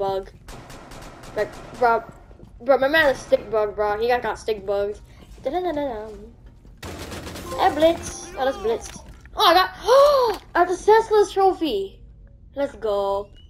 bug. Like, bro, my man is stick bug, bro. He got stick bugged. Da-da-da-da-dum. Hey, Blitz. Oh, that's Blitz. Oh, I got the Senseless trophy. Let's go.